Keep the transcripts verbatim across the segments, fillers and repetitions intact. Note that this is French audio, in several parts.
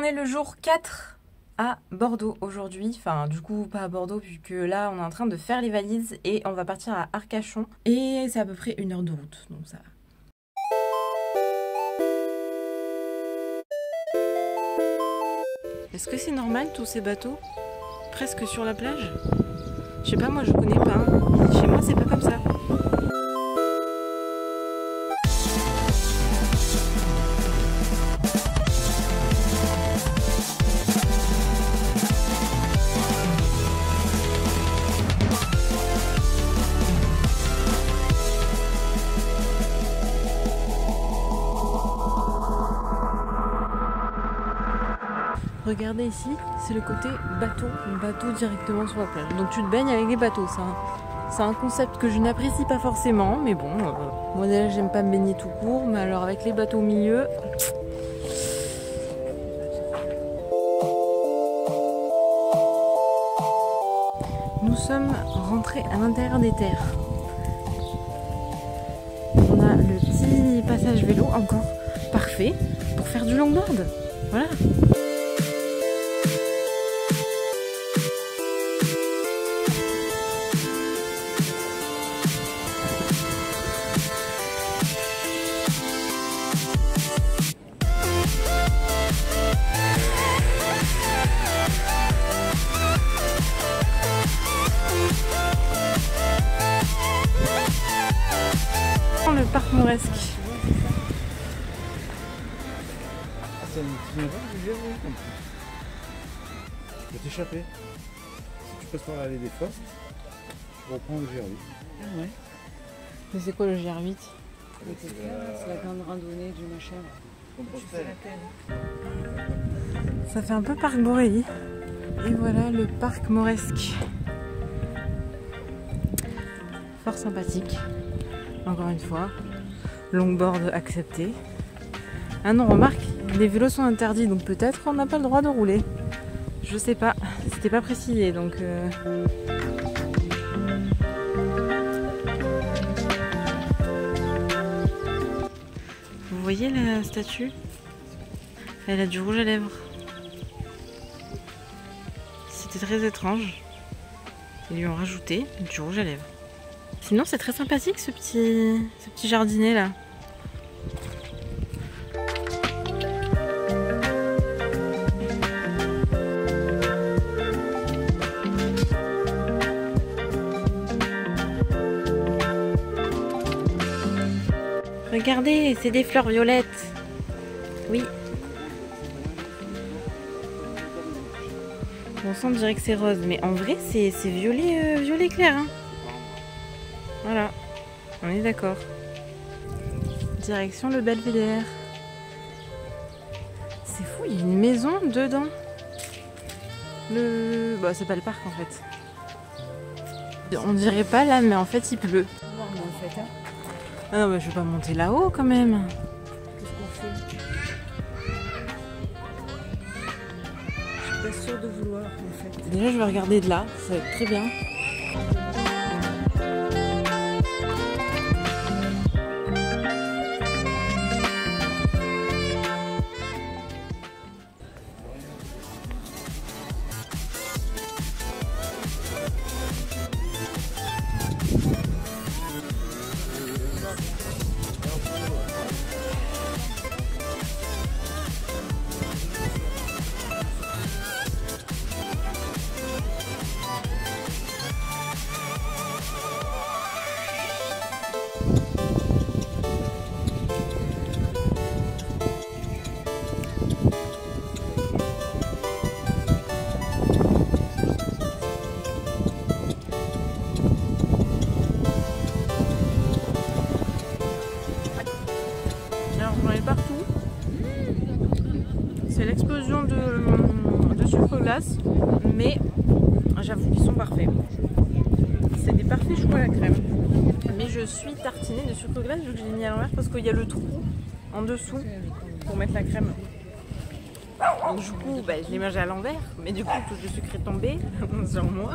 est le jour quatre à Bordeaux aujourd'hui. Enfin, du coup, pas à Bordeaux, puisque là, on est en train de faire les valises et on va partir à Arcachon. Et c'est à peu près une heure de route, donc ça va. Est-ce que c'est normal, tous ces bateaux presque sur la plage? Je sais pas, moi je connais pas. Hein. Chez moi, c'est pas comme ça. Regardez ici, c'est le côté bateau, bateau directement sur la plage. Donc tu te baignes avec les bateaux, c'est un, c'est un concept que je n'apprécie pas forcément, mais bon, euh, moi déjà j'aime pas me baigner tout court, mais alors avec les bateaux au milieu... Nous sommes rentrés à l'intérieur des terres. On a le petit passage vélo, encore parfait, pour faire du longboard. Voilà. Le parc Mauresque. C'est une erreur du G R huit en plus. Tu peux t'échapper. Si tu passes par l'allée des Fosses, tu reprends le G R huit. Ah ouais. Mais c'est quoi le G R huit? C'est la... la grande randonnée du machin. Ça fait un peu parc Borély. Et voilà le parc Mauresque. Fort sympathique. Encore une fois, longboard accepté. Ah non, remarque, les vélos sont interdits, donc peut-être on n'a pas le droit de rouler. Je sais pas, c'était pas précisé, donc... Euh... Vous voyez la statue? Elle a du rouge à lèvres. C'était très étrange. Ils lui ont rajouté du rouge à lèvres. Sinon c'est très sympathique ce petit, ce petit jardinet là. Regardez, c'est des fleurs violettes. Oui. Bon sang, on dirait que c'est rose, mais en vrai c'est violet, euh, violet clair. Hein. Voilà, on est d'accord. Direction le Belvédère. C'est fou, il y a une maison dedans. Le... Bah c'est pas le parc en fait. On dirait pas là, mais en fait il pleut. Ah non, mais je vais pas monter là-haut quand même. Qu'est-ce qu'on fait? Je suis pas sûre de vouloir en fait. Déjà je vais regarder de là, ça va être très bien. Partout. C'est l'explosion de, de sucre glace, mais j'avoue qu'ils sont parfaits. C'est des parfaits chocolat crème. Mais je suis tartinée de sucre glace vu que je l'ai mis à l'envers parce qu'il y a le trou en dessous pour mettre la crème. Donc du coup, bah, je l'ai mangé à l'envers, mais du coup tout le sucre est tombé sur moi.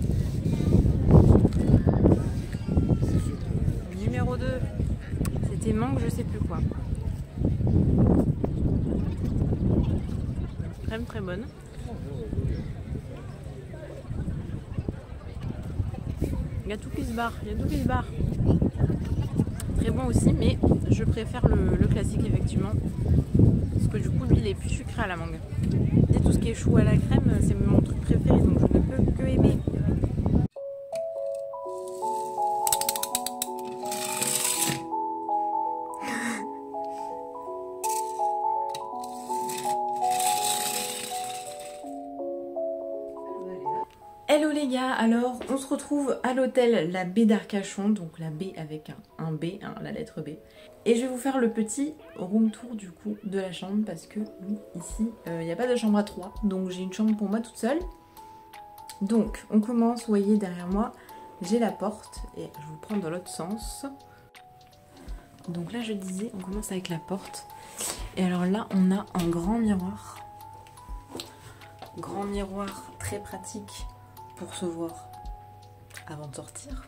Numéro deux, c'était mangue, je sais plus quoi. crème très bonne. Il y a tout qui se barre, il y a tout qui se barre. Très bon aussi, mais je préfère le, le classique effectivement. Parce que du coup, lui, il est plus sucré à la mangue. Et tout ce qui est chou à la crème, c'est mon truc préféré, donc je ne peux que aimer. Hello les gars, alors on se retrouve à l'hôtel La Baie d'Arcachon, donc la baie avec un, un B, hein, la lettre B. Et je vais vous faire le petit room tour du coup de la chambre parce que oui, ici il euh, n'y a pas de chambre à trois, donc j'ai une chambre pour moi toute seule. Donc on commence, vous voyez derrière moi, j'ai la porte et je vous prends dans l'autre sens. Donc là je disais, on commence avec la porte. Et alors là on a un grand miroir. Grand miroir très pratique pour se voir avant de sortir.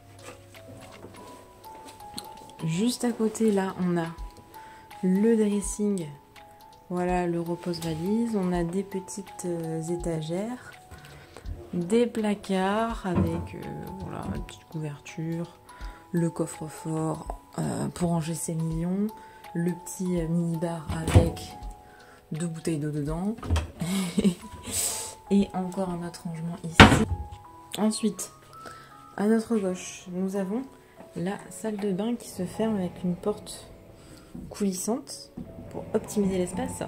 Juste à côté là on a le dressing, voilà le repose-valise, on a des petites euh, étagères, des placards avec euh, voilà, une petite couverture, le coffre-fort euh, pour ranger ses millions, le petit euh, mini-bar avec deux bouteilles d'eau dedans et encore un autre rangement ici. Ensuite, à notre gauche, nous avons la salle de bain qui se ferme avec une porte coulissante pour optimiser l'espace.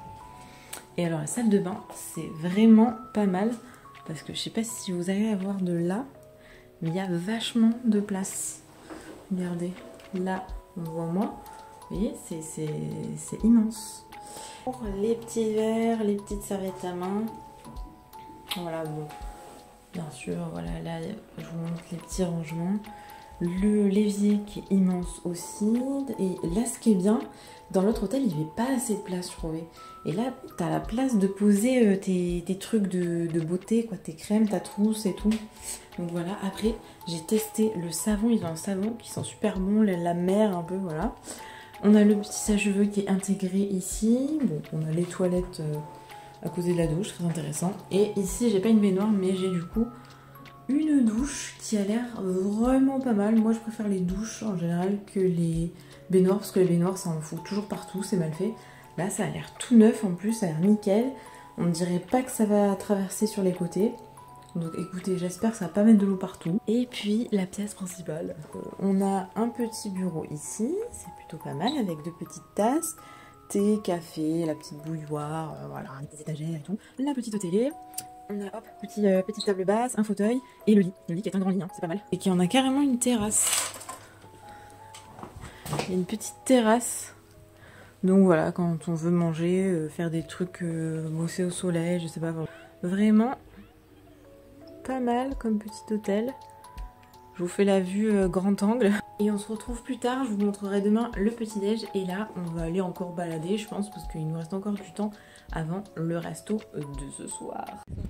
Et alors la salle de bain, c'est vraiment pas mal parce que je sais pas si vous allez à voir de là, mais il y a vachement de place. Regardez, là on voit moins, vous voyez, c'est immense. Pour les petits verres, les petites serviettes à main, voilà bon. Bien sûr, voilà, là, je vous montre les petits rangements. Le l'évier qui est immense aussi. Et là, ce qui est bien, dans l'autre hôtel, il n'y avait pas assez de place, je trouvais. Et là, tu as la place de poser euh, tes, tes trucs de, de beauté, quoi, tes crèmes, ta trousse et tout. Donc voilà, après, j'ai testé le savon. Ils ont un savon qui sent super bon, la mer un peu, voilà. On a le petit sèche-cheveux qui est intégré ici. Bon, on a les toilettes... Euh, à côté de la douche, très intéressant. Et ici, j'ai pas une baignoire, mais j'ai du coup une douche qui a l'air vraiment pas mal. Moi, je préfère les douches en général que les baignoires, parce que les baignoires, ça en fout toujours partout, c'est mal fait. Là, ça a l'air tout neuf en plus, ça a l'air nickel. On ne dirait pas que ça va traverser sur les côtés. Donc écoutez, j'espère que ça va pas mettre de l'eau partout. Et puis, la pièce principale. Euh, on a un petit bureau ici, c'est plutôt pas mal, avec deux petites tasses. Thé, café, la petite bouilloire, euh, voilà, des étagères et tout. La petite télé, on a hop, petit, euh, petite table basse, un fauteuil et le lit. Le lit qui est un grand lit, hein, c'est pas mal. Et qui en a carrément une terrasse. Il y a une petite terrasse. Donc voilà, quand on veut manger, euh, faire des trucs, euh, bosser au soleil, je sais pas. Vraiment pas mal comme petit hôtel. Je vous fais la vue euh, grand angle. Et on se retrouve plus tard, je vous montrerai demain le petit-déj. Et là, on va aller encore balader, je pense, parce qu'il nous reste encore du temps avant le resto de ce soir.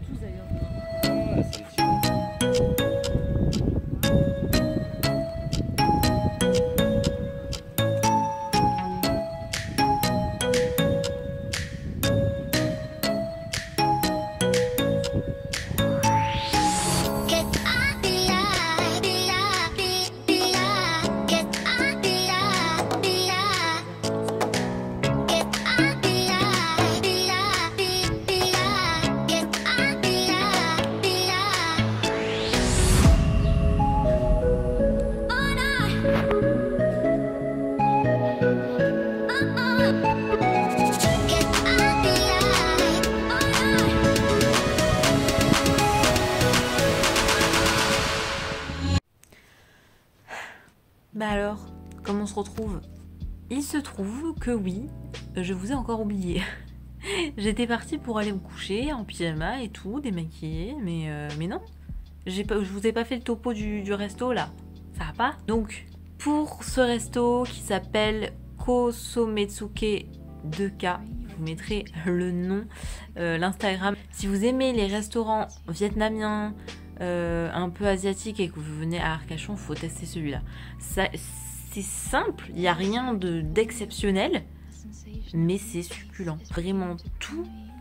Bah alors, comment on se retrouve? Il se trouve que oui, je vous ai encore oublié. J'étais partie pour aller me coucher en pyjama et tout, démaquillée, mais, euh, mais non. Pas, je vous ai pas fait le topo du, du resto là, ça va pas? Donc, pour ce resto qui s'appelle Kosometsuke deux K, je vous mettrai le nom, euh, l'Instagram. Si vous aimez les restaurants vietnamiens, Euh, un peu asiatique et que vous venez à Arcachon, faut tester celui-là. C'est simple, il n'y a rien d'exceptionnel, mais c'est succulent. Vraiment tout,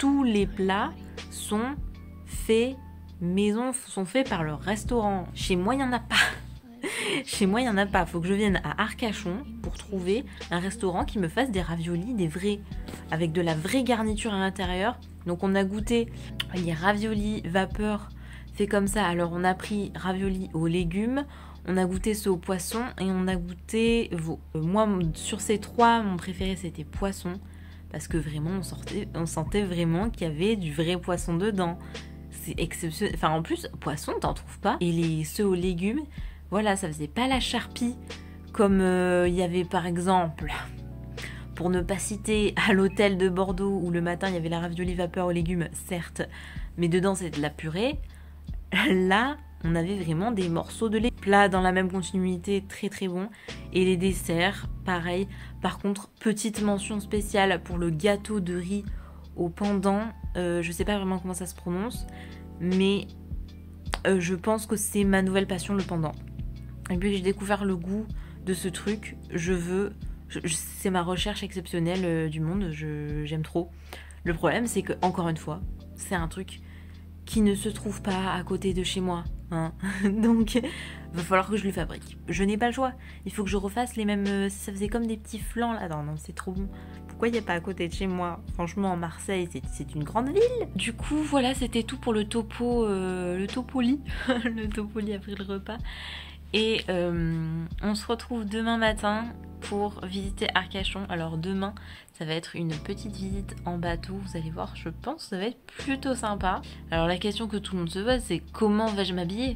tous les plats sont faits maison, sont faits par le restaurant. Chez moi, il n'y en a pas. Chez moi, il n'y en a pas. Faut que je vienne à Arcachon pour trouver un restaurant qui me fasse des raviolis, des vrais, avec de la vraie garniture à l'intérieur. Donc on a goûté les raviolis vapeur faits comme ça. Alors on a pris raviolis aux légumes, on a goûté ceux au poisson et on a goûté veau. Euh, moi, sur ces trois, mon préféré c'était poisson. Parce que vraiment, on, sortait, on sentait vraiment qu'il y avait du vrai poisson dedans. C'est exceptionnel. Enfin, en plus, poisson, t'en trouves pas. Et les, ceux aux légumes, voilà, ça faisait pas la charpie. Comme il euh, y avait par exemple, pour ne pas citer, à l'hôtel de Bordeaux, où le matin, il y avait la ravioli vapeur aux légumes, certes. Mais dedans, c'est de la purée. Là, on avait vraiment des morceaux de lait. Plat dans la même continuité, très très bon. Et les desserts, pareil. Par contre, petite mention spéciale pour le gâteau de riz au pendant. Euh, je sais pas vraiment comment ça se prononce, mais euh, je pense que c'est ma nouvelle passion, le pendant. Et puis j'ai découvert le goût de ce truc. Je veux... Je, je, c'est ma recherche exceptionnelle euh, du monde. Je, j'aime trop. Le problème, c'est que, encore une fois, c'est un truc qui ne se trouve pas à côté de chez moi. Hein. Donc, il va falloir que je le fabrique. Je n'ai pas le choix. Il faut que je refasse les mêmes... Ça faisait comme des petits flans là. Non, non, c'est trop bon. Pourquoi il n'y a pas à côté de chez moi? Franchement, Marseille, c'est, c'est une grande ville. Du coup, voilà, c'était tout pour le topo... Euh, le topoli. Le topoli après le repas. Et euh, on se retrouve demain matin pour visiter Arcachon. Alors demain, ça va être une petite visite en bateau. Vous allez voir, je pense que ça va être plutôt sympa. Alors la question que tout le monde se pose, c'est comment vais-je m'habiller?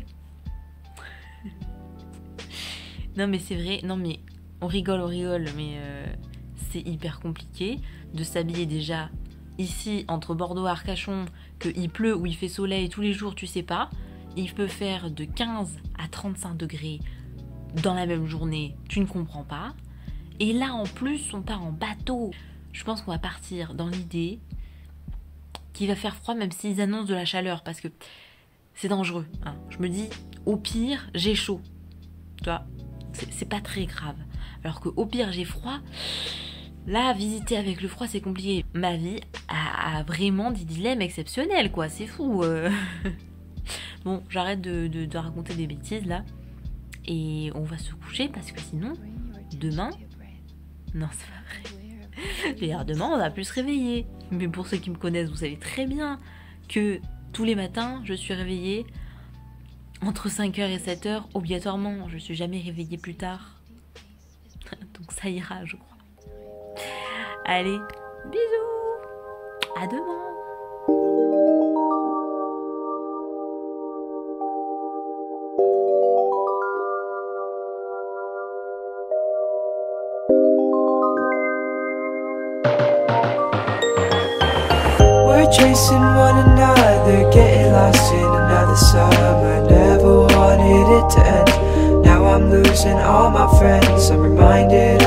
Non mais c'est vrai, non mais on rigole, on rigole, mais euh, c'est hyper compliqué de s'habiller déjà ici entre Bordeaux et Arcachon, qu'il pleut ou il fait soleil tous les jours, tu sais pas. Il peut faire de quinze à trente-cinq degrés dans la même journée, tu ne comprends pas. Et là, en plus, on part en bateau. Je pense qu'on va partir dans l'idée qu'il va faire froid, même s'ils annoncent de la chaleur, parce que c'est dangereux. Hein. Je me dis, au pire, j'ai chaud. Tu vois, c'est, c'est pas très grave. Alors qu'au pire, j'ai froid. Là, visiter avec le froid, c'est compliqué. Ma vie a, a vraiment des dilemmes exceptionnels, quoi. C'est fou. Euh... Bon, j'arrête de, de, de raconter des bêtises, là. Et on va se coucher, parce que sinon, demain... Non, c'est pas vrai. D'ailleurs, demain, on va plus se réveiller. Mais pour ceux qui me connaissent, vous savez très bien que tous les matins, je suis réveillée entre cinq heures et sept heures, obligatoirement. Je suis jamais réveillée plus tard. Donc ça ira, je crois. Allez, bisous. À demain. Chasing one another, getting lost in another summer. Never wanted it to end. Now I'm losing all my friends. I'm reminded